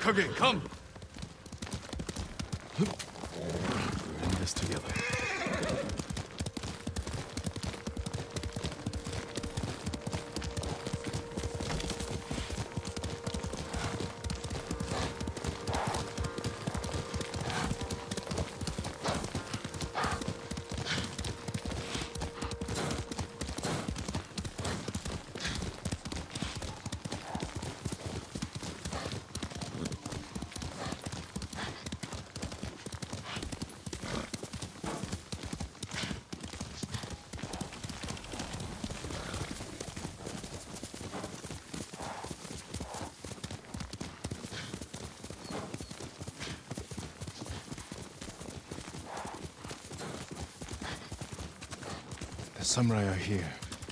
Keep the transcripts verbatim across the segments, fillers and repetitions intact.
Kage, come! We're in this together. The samurai are here.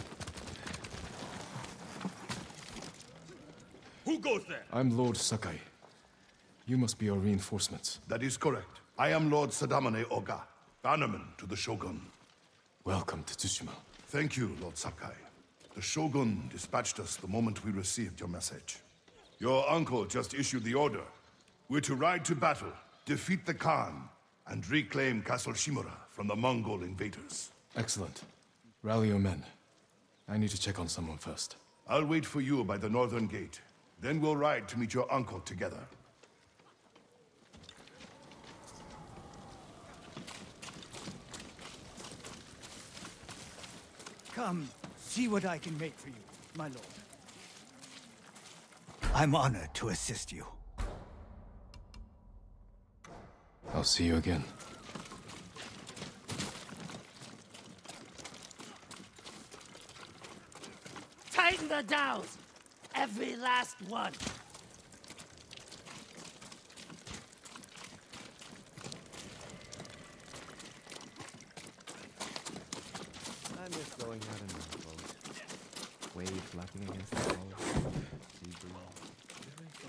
Who goes there? I'm Lord Sakai. You must be our reinforcements. That is correct. I am Lord Sadamane Oga, bannerman to the Shogun. Welcome to Tsushima. Thank you, Lord Sakai. The Shogun dispatched us the moment we received your message. Your uncle just issued the order. We're to ride to battle, defeat the Khan, and reclaim Castle Shimura from the Mongol invaders. Excellent. Rally your men. I need to check on someone first. I'll wait for you by the northern gate. Then we'll ride to meet your uncle together. Come, see what I can make for you, my lord. I'm honored to assist you. I'll see you again. Tighten the dowels! Every last one! I'm just going out in the boat. Waves lapping against the hull. Sea breeze.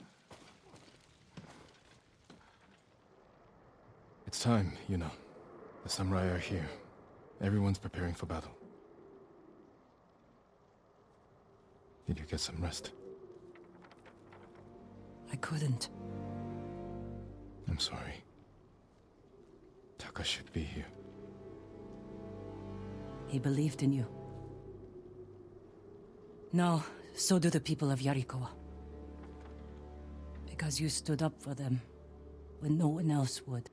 It's time, you know. The samurai are here. Everyone's preparing for battle. Did you get some rest? I couldn't. I'm sorry. Taka should be here. He believed in you. No, so do the people of Yarikawa. Because you stood up for them when no one else would.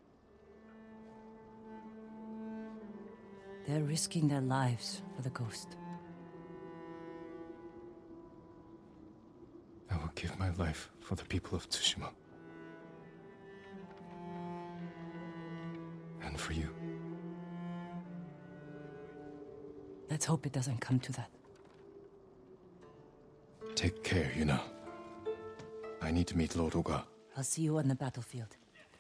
They're risking their lives for the Ghost. I will give my life for the people of Tsushima. And for you. Let's hope it doesn't come to that. Take care, you know. I need to meet Lord Oga. I'll see you on the battlefield.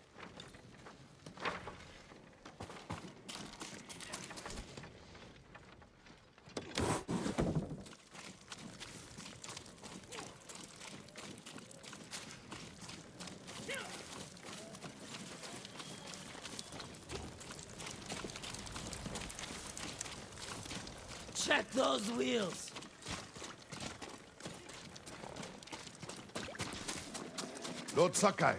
Check those wheels! Lord Sakai.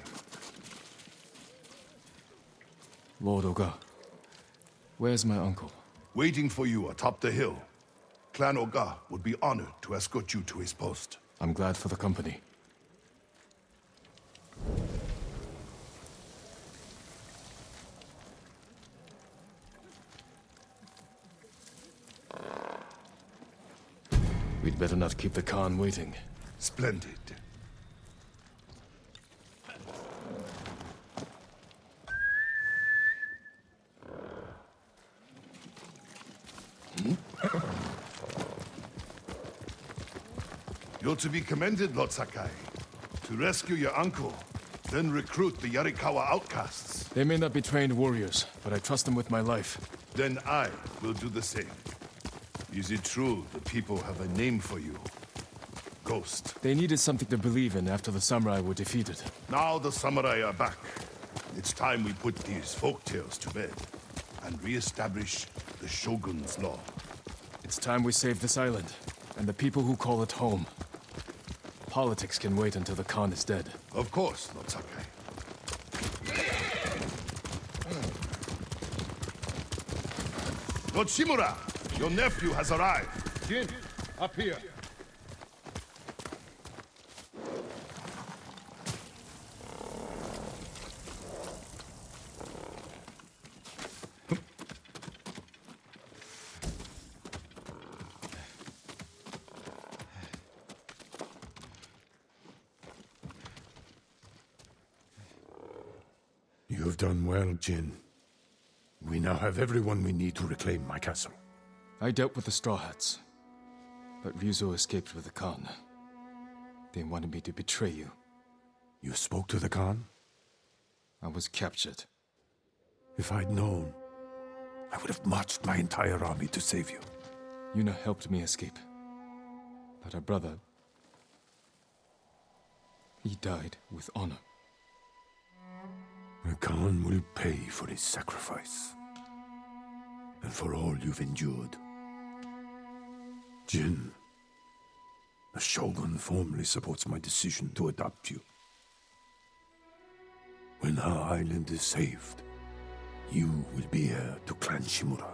Lord Oga. Where's my uncle? Waiting for you atop the hill. Clan Oga would be honored to escort you to his post. I'm glad for the company. We'd better not keep the Khan waiting. Splendid. Hmm? You're to be commended, Lord Sakai. To rescue your uncle, then recruit the Yarikawa outcasts. They may not be trained warriors, but I trust them with my life. Then I will do the same. Is it true the people have a name for you? Ghost. They needed something to believe in after the samurai were defeated. Now the samurai are back. It's time we put these folktales to bed and re-establish the Shogun's law. It's time we save this island, and the people who call it home. Politics can wait until the Khan is dead. Of course, Lord Sakai. Lord Shimura, your nephew has arrived. Jin, up here. You have done well, Jin. We now have everyone we need to reclaim my castle. I dealt with the Straw Hats, but Ryuzo escaped with the Khan. They wanted me to betray you. You spoke to the Khan? I was captured. If I'd known, I would have marched my entire army to save you. Yuna helped me escape. But her brother... he died with honor. The Khan will pay for his sacrifice. And for all you've endured. Jin, the Shogun formally supports my decision to adopt you. When our island is saved, you will be heir to Clan Shimura.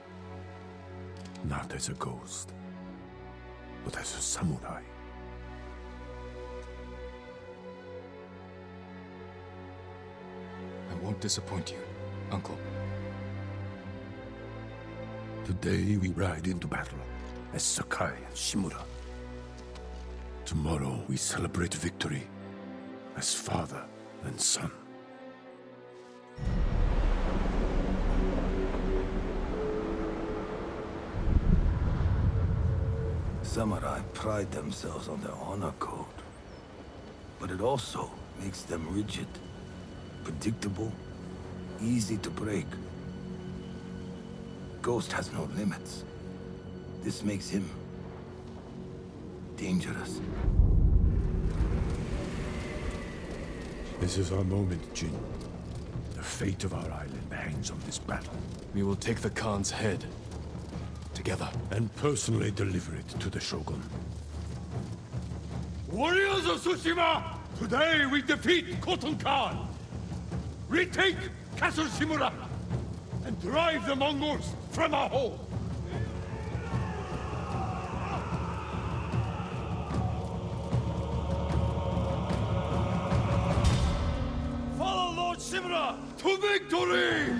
Not as a ghost, but as a samurai. I won't disappoint you, Uncle. Today we ride into battle as Sakai and Shimura. Tomorrow we celebrate victory as father and son. Samurai pride themselves on their honor code. But it also makes them rigid, predictable, easy to break. Ghost has no limits. This makes him dangerous. This is our moment, Jin. The fate of our island hangs on this battle. We will take the Khan's head. Together. And personally deliver it to the Shogun. Warriors of Tsushima! Today we defeat Khotun Khan! Retake Castle Shimura! And drive the Mongols from our home! Follow Lord Shimura to victory!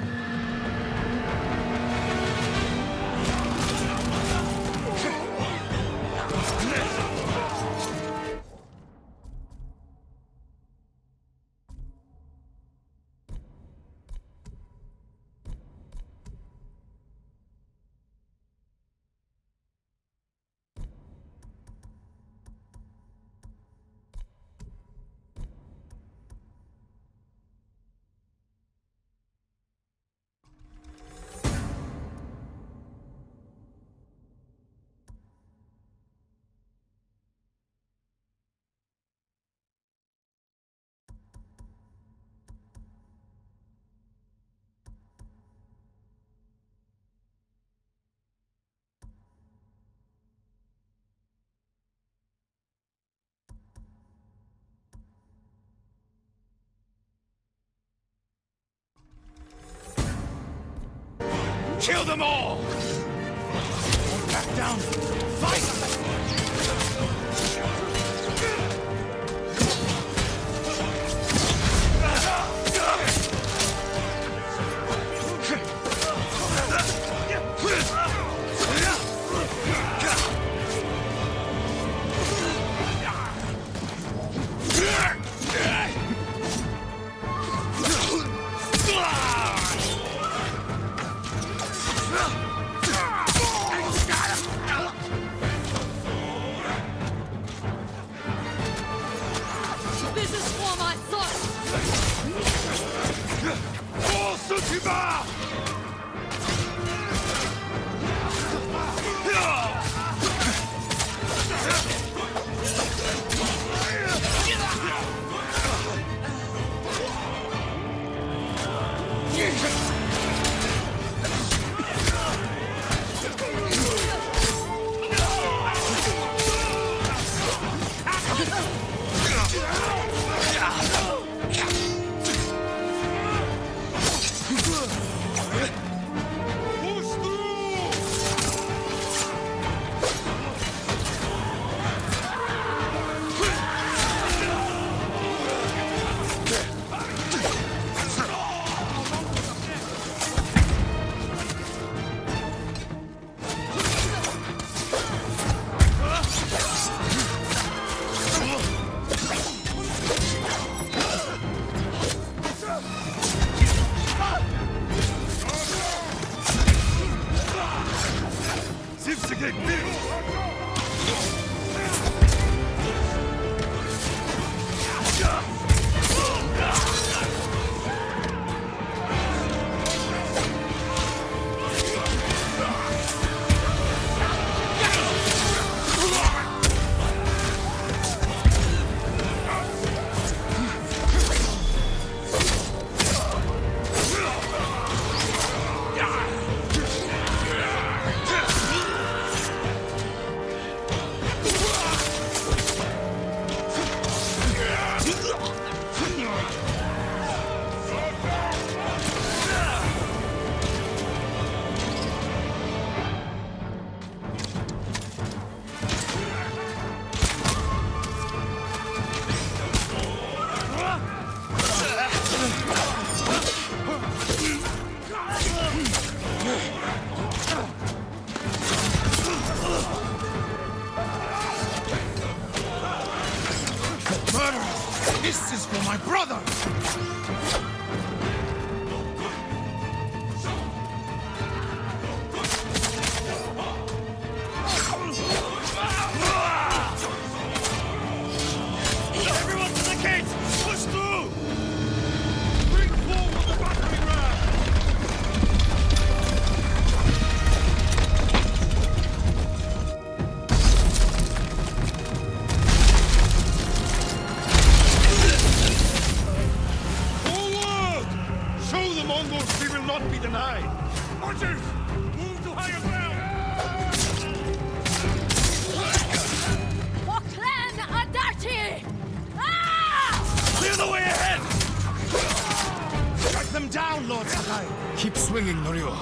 Kill them all! Back down! Fight! Ha! Mongols we will not be denied! Archers! Move to higher ground! Vår clan are dirty! Ah! Clear the way ahead! Strike them down, Lord Sakai! Keep swinging, Norio.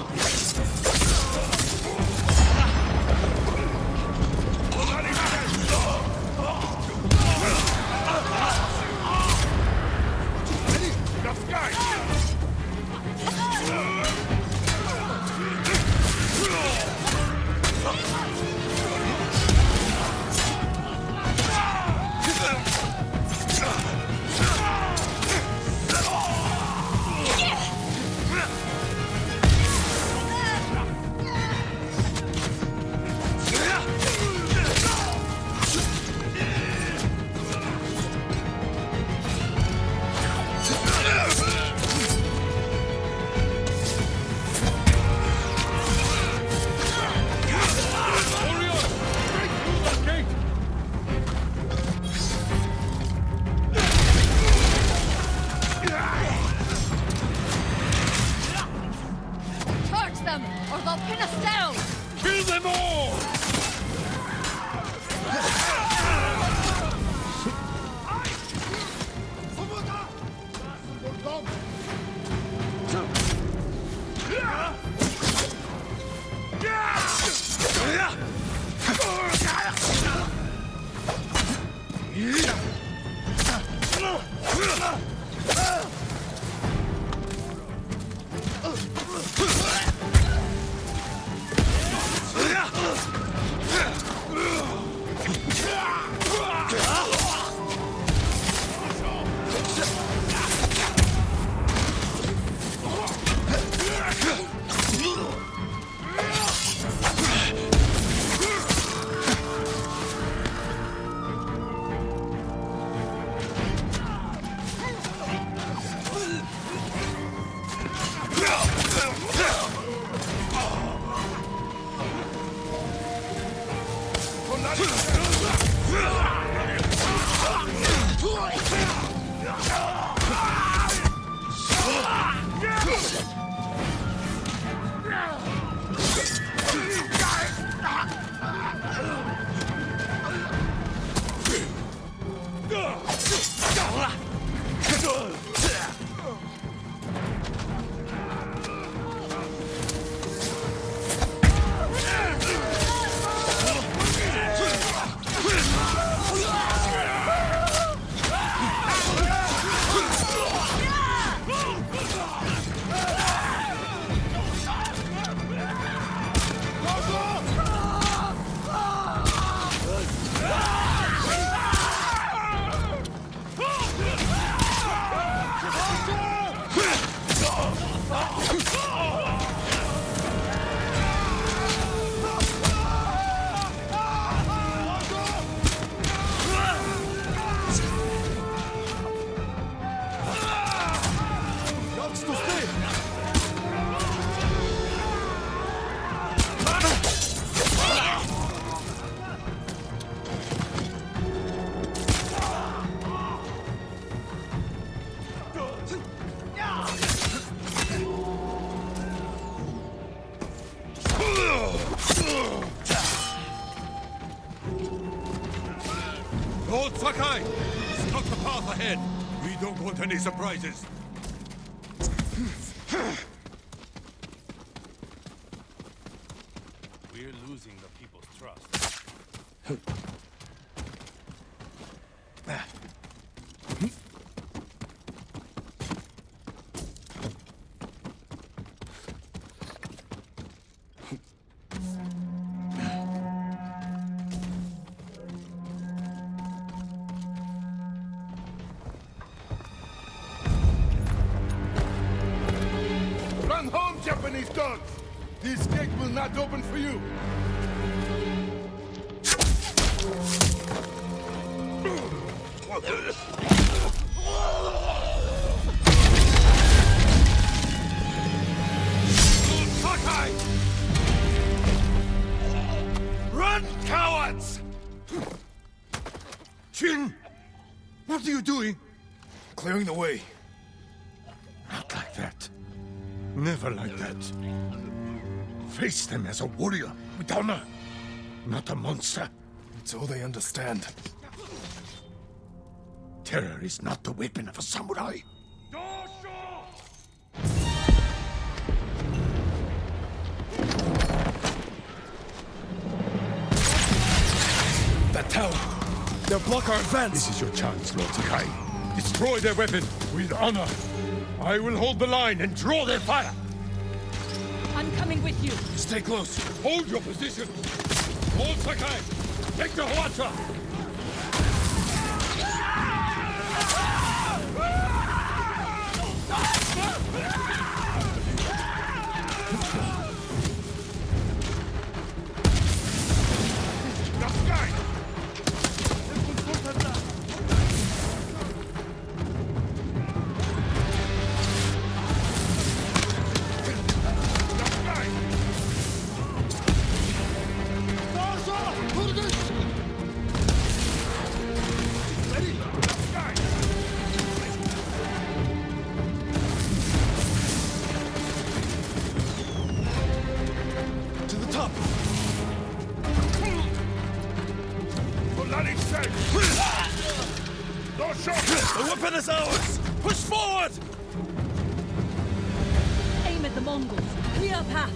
Lord Sakai! Scout the path ahead! We don't want any surprises! We're losing the people's trust. Run home, Japanese dogs! This gate will not open for you! Sakai! Run, cowards! Jin! What are you doing? Clearing the way. Not like that. Never like that. Face them as a warrior with honor, not a monster. It's all they understand. Terror is not the weapon of a samurai. That tower! They'll block our advance! This is your chance, Lord Sakai. Destroy their weapon with honor. I will hold the line and draw their fire. I'm coming with you. Stay close. Hold your position. Lord Sakai, take the Hwatra. The weapon is ours! Push forward! Aim at the Mongols. Clear a path.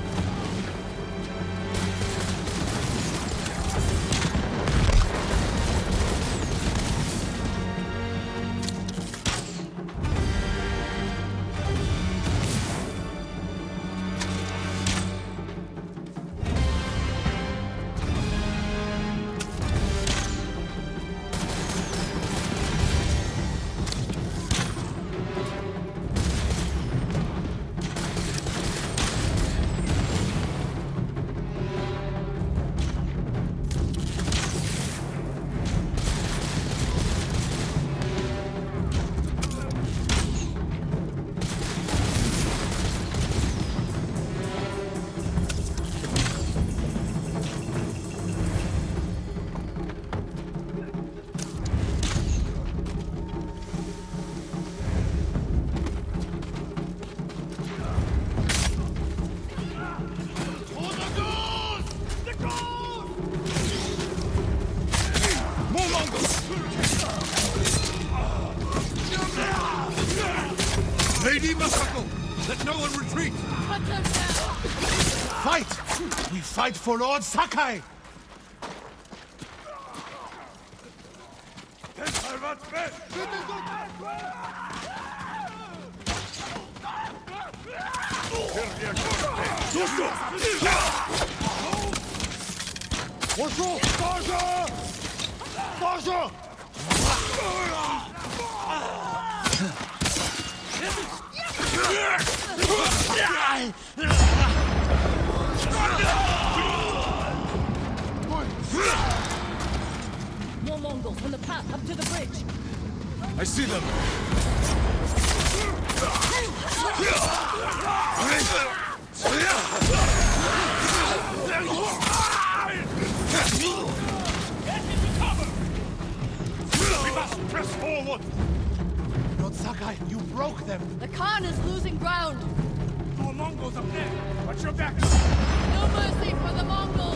Lady Masako, let no one retreat! Fight! We fight for Lord Sakai! More Mongols on the path up to the bridge. I see them. We must press forward! Lord Sakai, you broke them! The Khan is losing ground. More Mongols up there! Watch your back! No mercy for the Mongols.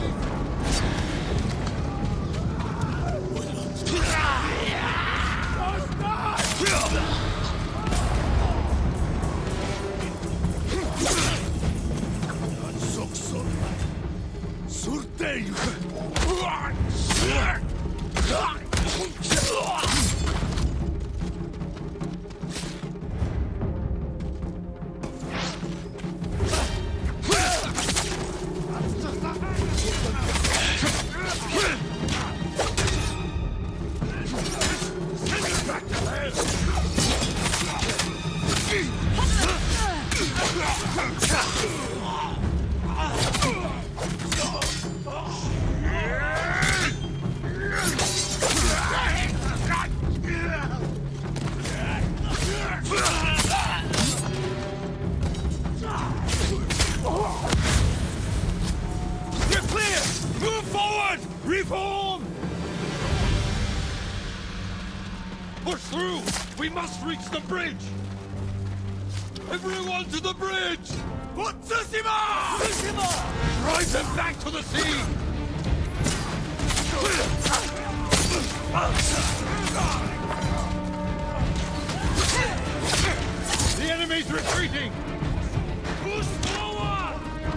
Reform! Push through! We must reach the bridge! Everyone to the bridge! For Tsushima! Tsushima! Drive them back to the sea! The enemy's retreating! Push forward!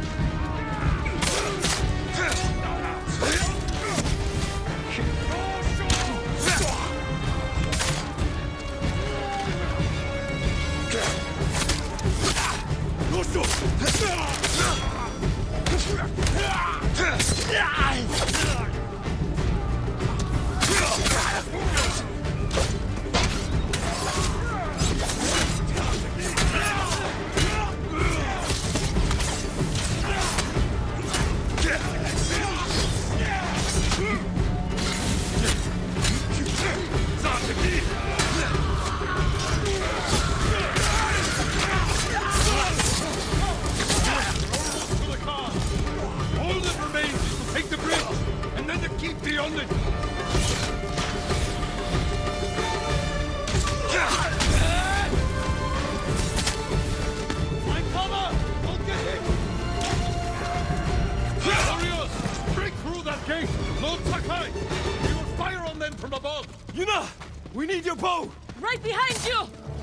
We need your bow! Right behind you!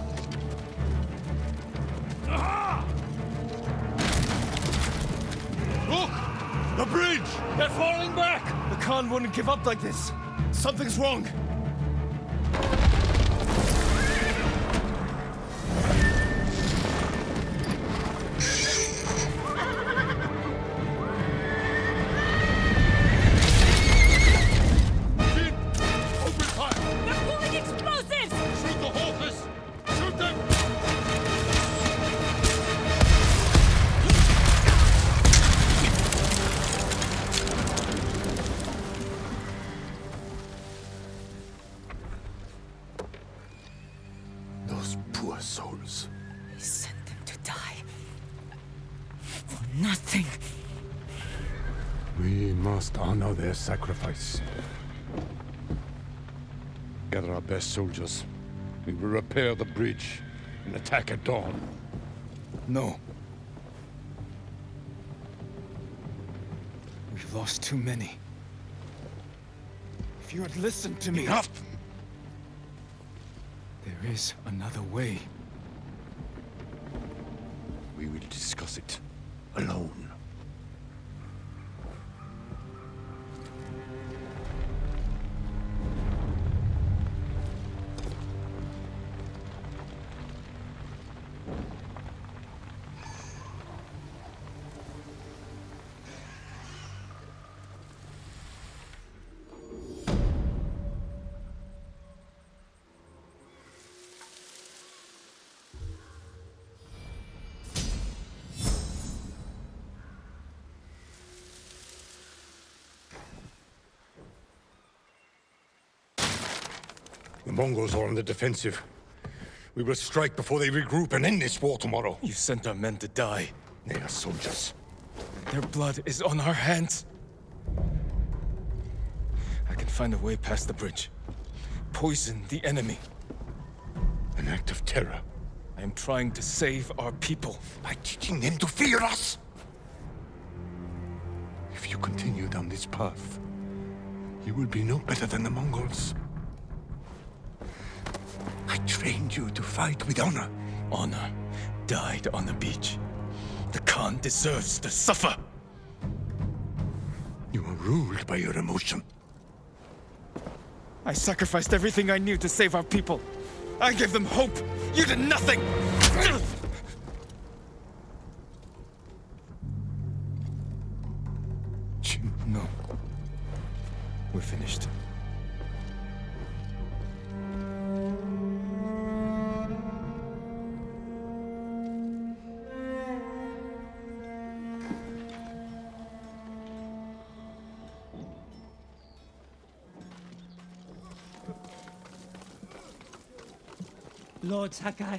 Aha! Look! The bridge! They're falling back! The Khan wouldn't give up like this. Something's wrong. Poor souls. He sent them to die. For nothing. We must honor their sacrifice. Gather our best soldiers. We will repair the bridge and attack at dawn. No. We've lost too many. If you had listened to me... Enough! There is another way. We will discuss it alone. The Mongols are on the defensive. We will strike before they regroup and end this war tomorrow. You sent our men to die. They are soldiers. Their blood is on our hands. I can find a way past the bridge. Poison the enemy. An act of terror. I am trying to save our people. By teaching them to fear us! If you continue down this path, you will be no better than the Mongols. I trained you to fight with honor. Honor died on the beach. The Khan deserves to suffer. You are ruled by your emotion. I sacrificed everything I knew to save our people. I gave them hope. You did nothing! No. We're finished. Lord Sakai.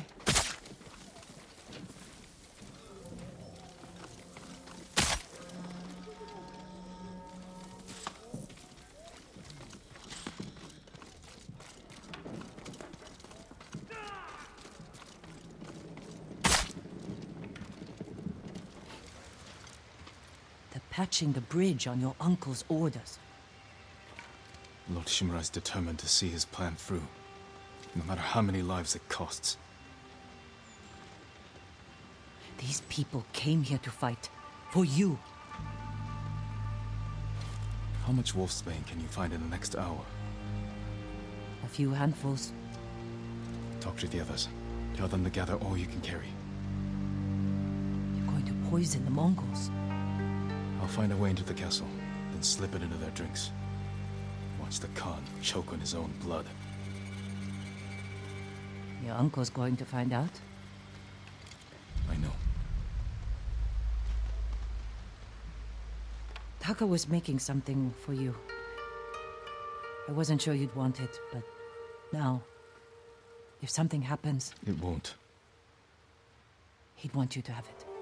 patching the bridge on your uncle's orders. Lord Shimura is determined to see his plan through, no matter how many lives it costs. These people came here to fight. For you. How much wolfsbane can you find in the next hour? A few handfuls. Talk to the others. Tell them to gather all you can carry. You're going to poison the Mongols. I'll find a way into the castle, then slip it into their drinks. Watch the Khan choke on his own blood. Your uncle's going to find out? I know. Taka was making something for you. I wasn't sure you'd want it, but now, if something happens... It won't. He'd want you to have it.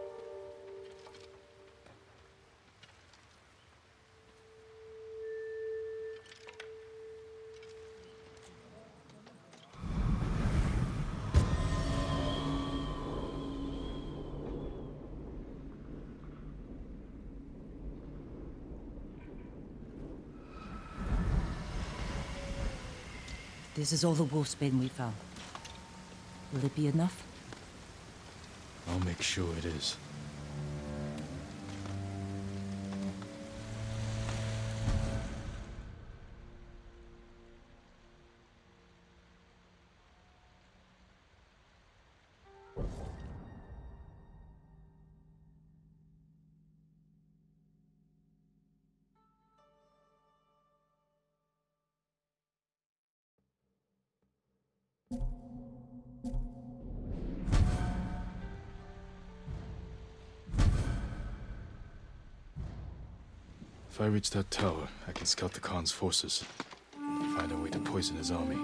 This is all the wolfsbane we found. Will it be enough? I'll make sure it is. If I reach that tower, I can scout the Khan's forces. Find a way to poison his army.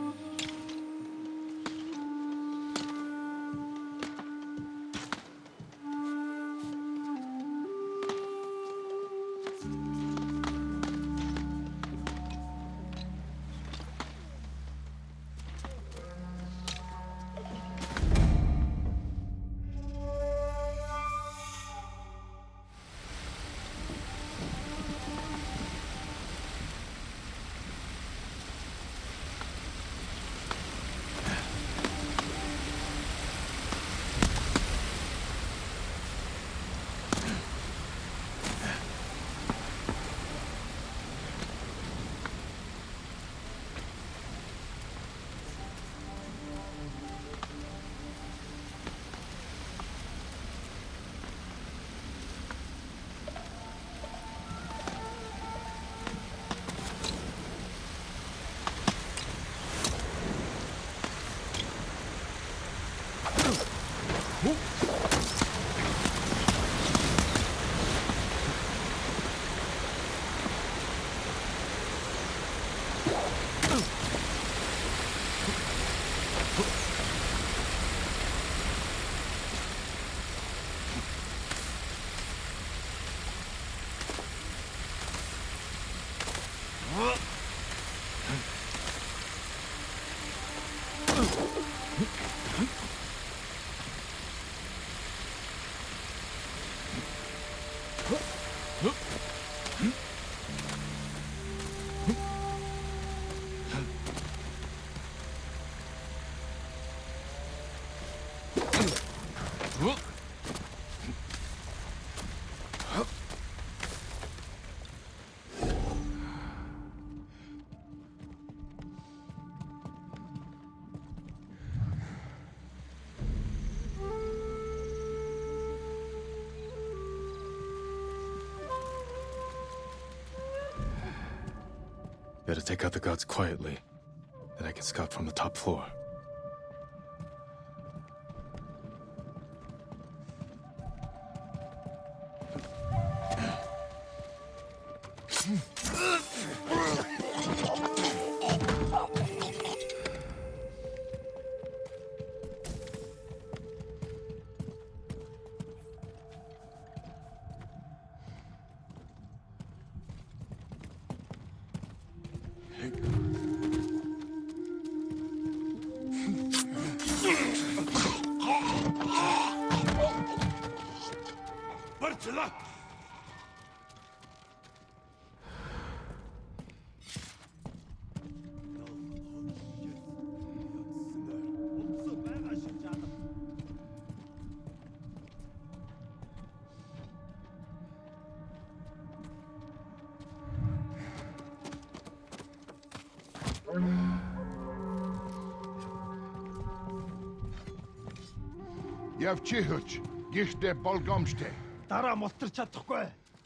Better take out the guards quietly, then I can scout from the top floor. Явчихч, гихтэ болгоомжтэй. Дараа мултарч чадахгүй.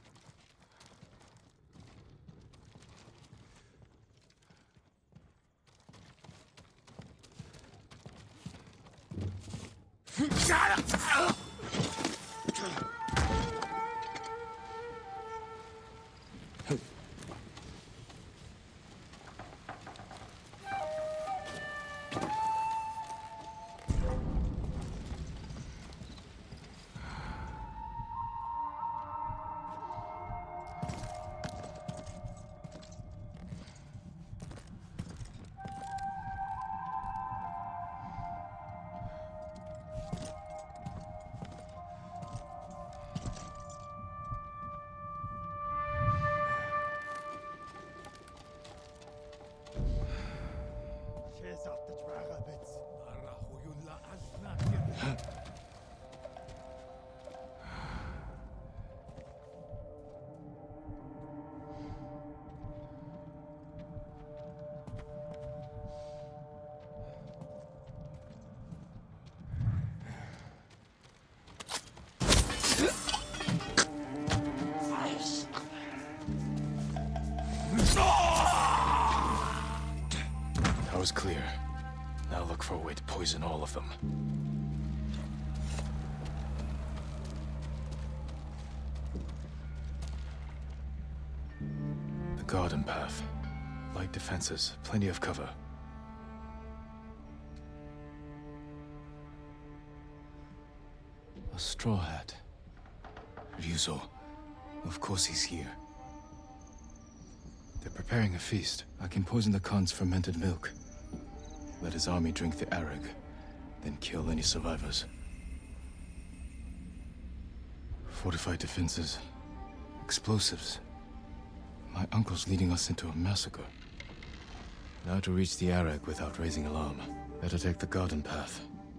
That was clear. Now look for a way to poison all of them. The garden path. Light defenses, plenty of cover. A straw hat. Ryuzo. Of course he's here. They're preparing a feast. I can poison the Khan's fermented milk. Let his army drink the arag, then kill any survivors. Fortified defenses. Explosives. My uncle's leading us into a massacre. Now to reach the arag without raising alarm. Better take the garden path.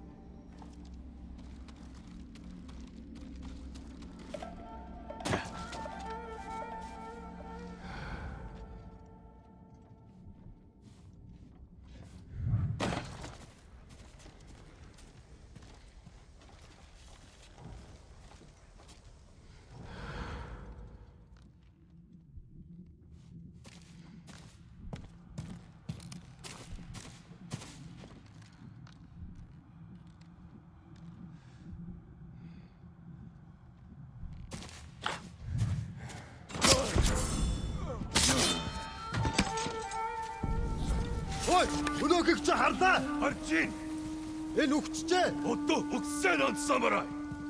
Ой, өнөөгч чи харлаа. Харж ийн. Энэ үгчтэй. Одоо үгсэн он самурай.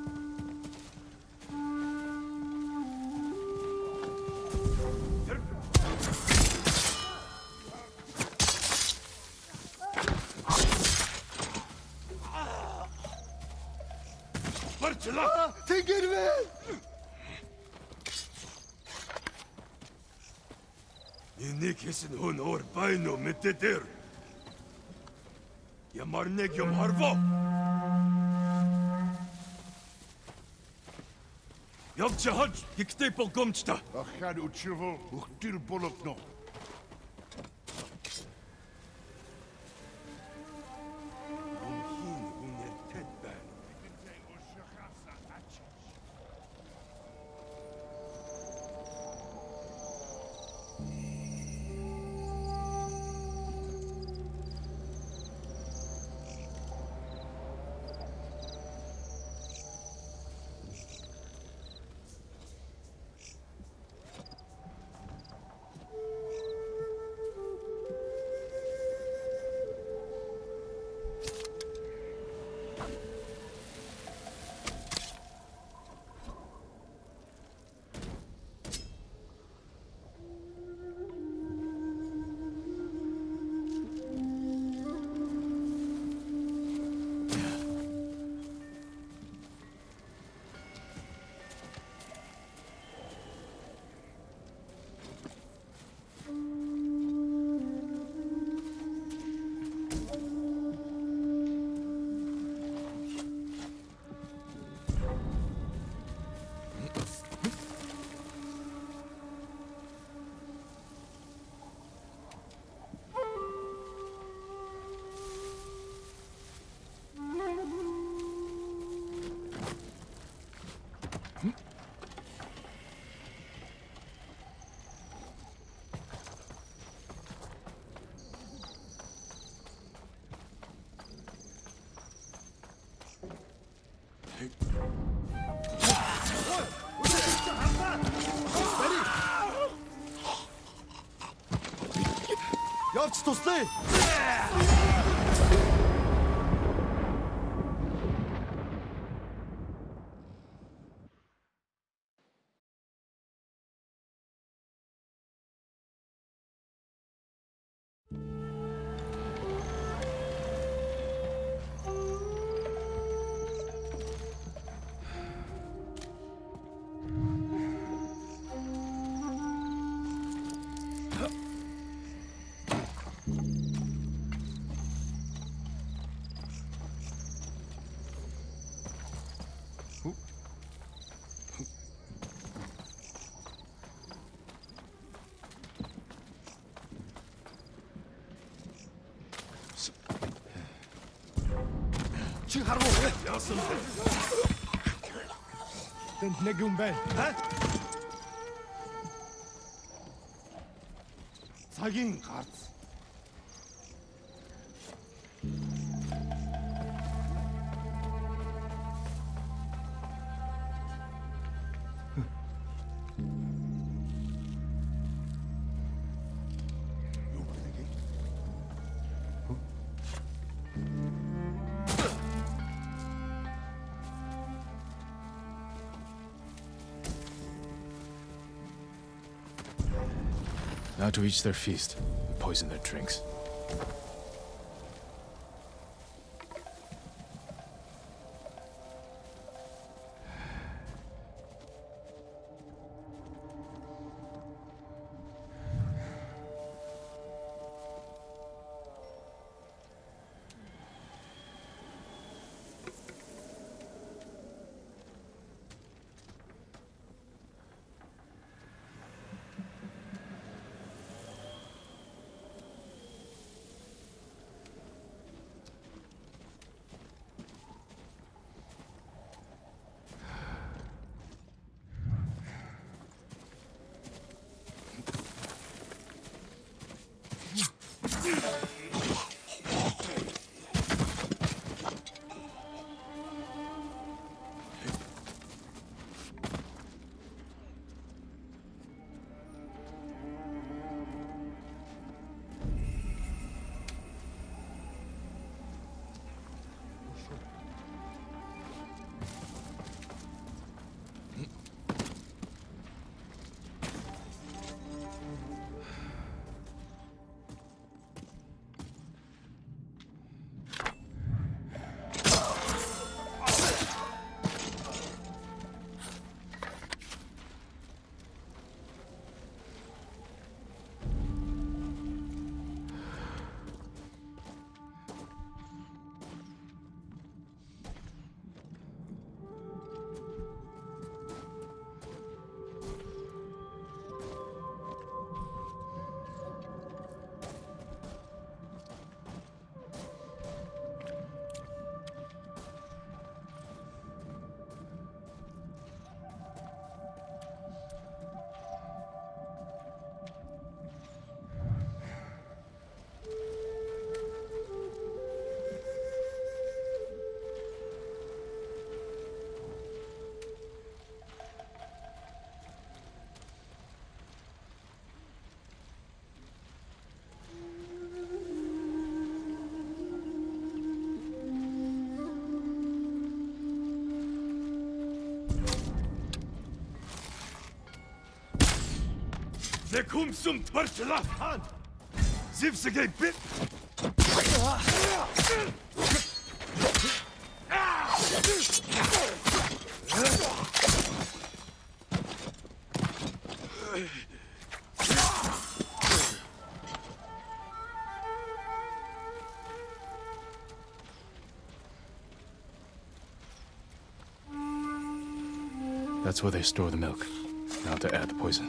Барчлаа. Тэнгэрвэ. Энийг хийсэн хүн өөр байна уу мэдээдэр? Ямар нэг юм харваа. Явж хаж ихтэй болгоомжтой. Ахад учрво ухтил болотно. Явц туслая! Чи харгу. Яасан. Тэнд нэг юм байна. Ха? Цагийн гарц. Now to reach their feast and poison their drinks. Der kommt zum Torchelach an! Zivsegay bit! That's where they store the milk. Now to add the poison.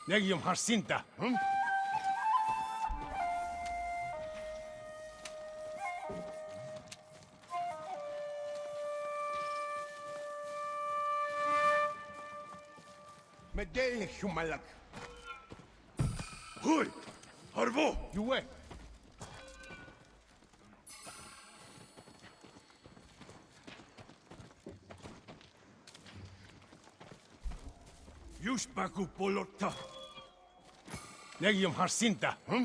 Negium Harsinta. Hmm? Medele Humalak. Hui! Harvo! You wait. Yushbaku Polota. Negium Harsinta. Hmm?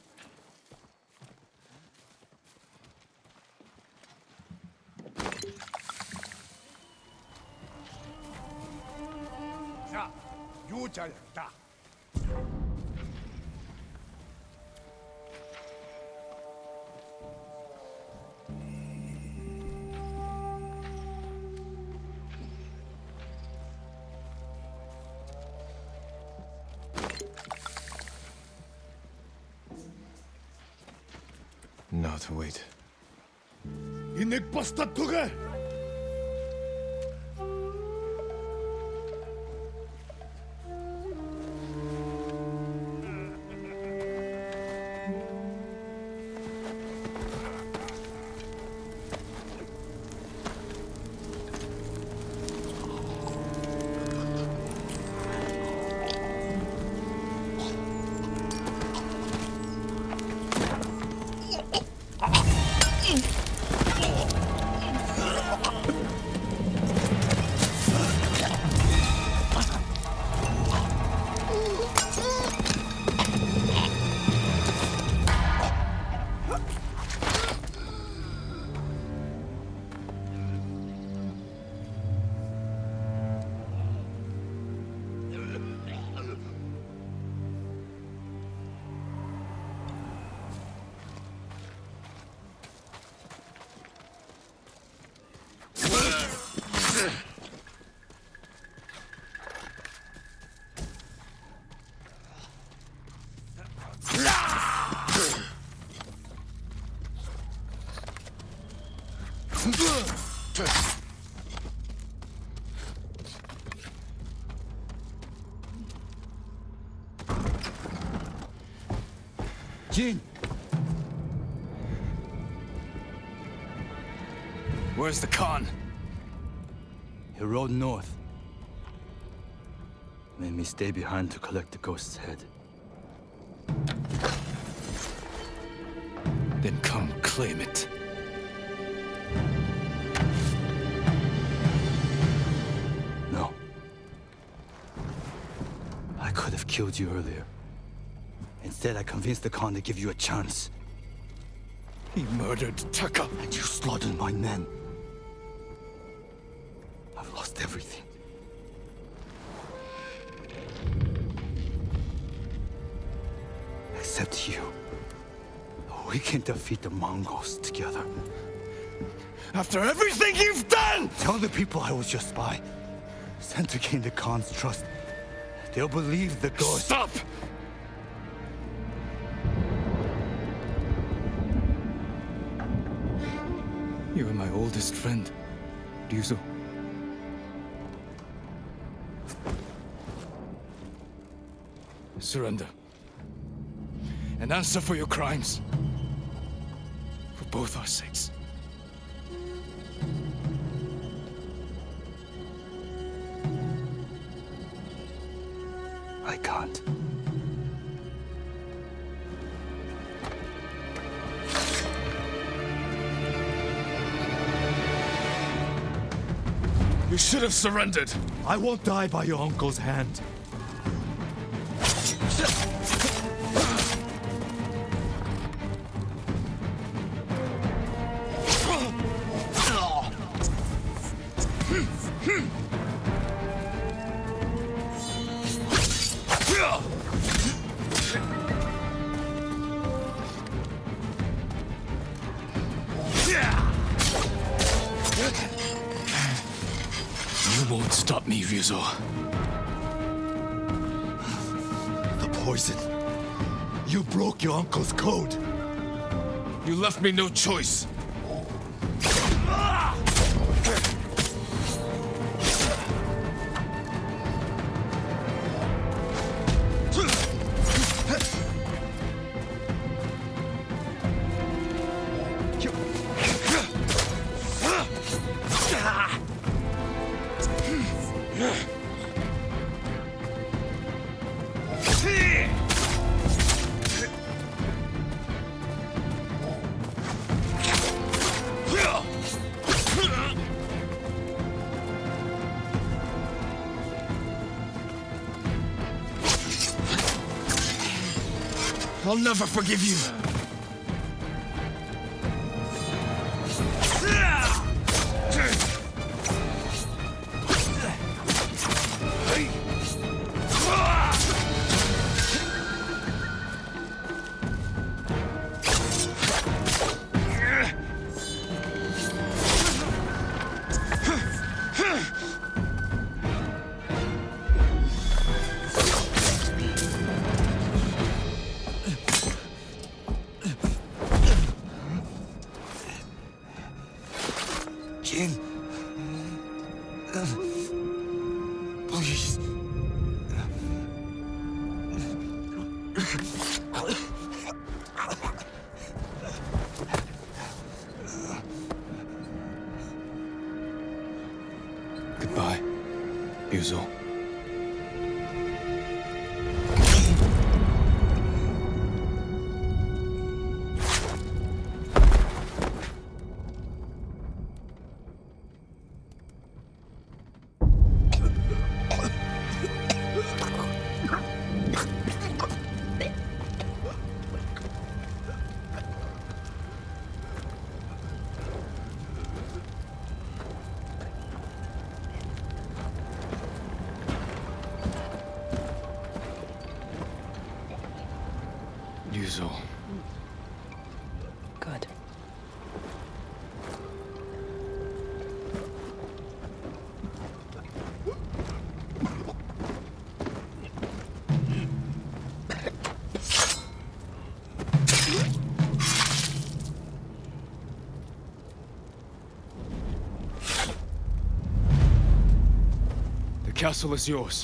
Sa, Yujalta. Now to wait. Inek basta tuge! Jin! Where's the Khan? He rode north. Made me stay behind to collect the ghost's head. Then come claim it. No. I could have killed you earlier. Instead, I convinced the Khan to give you a chance. He murdered Taka. And you slaughtered my men. I've lost everything. Except you. We can defeat the Mongols together. After everything you've done! Tell the people I was your spy. Sent to gain the Khan's trust. They'll believe the ghost. Stop! You are my oldest friend, Ryuzo. Surrender. And answer for your crimes. For both our sakes. I can't. You should have surrendered. I won't die by your uncle's hand. You won't stop me, Ryuzo. The poison. You broke your uncle's code. You left me no choice. I'll never forgive you. Jin. Please. Goodbye, Yuzo. Yuzo. Good. The castle is yours.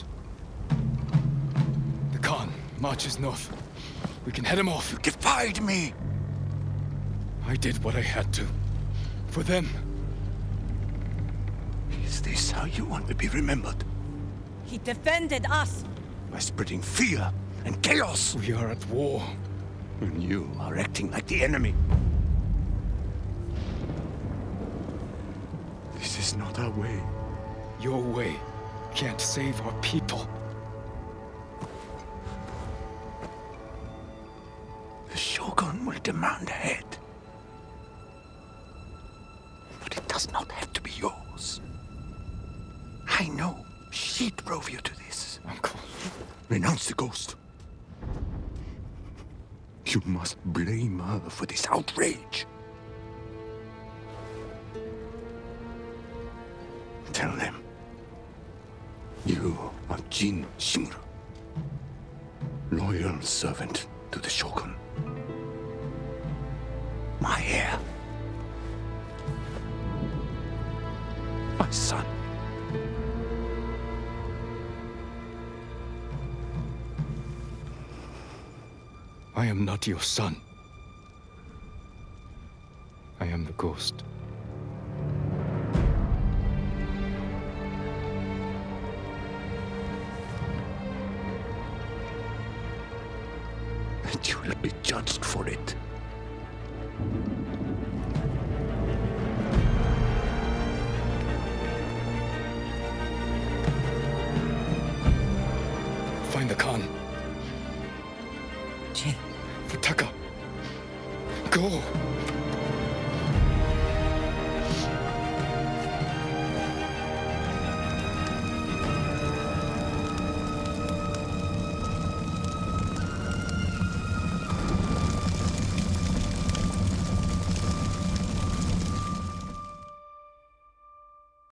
The Khan marches north. We can head him off. You defied me! I did what I had to. For them. Is this how you want to be remembered? He defended us. By spreading fear and chaos! We are at war. And you are acting like the enemy. This is not our way. Your way can't save our people. The Shogun will demand a head. But it does not have to be yours. I know she drove you to this. Uncle. Renounce the ghost. You must blame her for this outrage. Tell them. You are Jin Shimura. Loyal servant to the Shogun. My heir. My son. I am not your son. I am the ghost. And you will be judged for it. Find the Khan. Jin. Futaka. Go.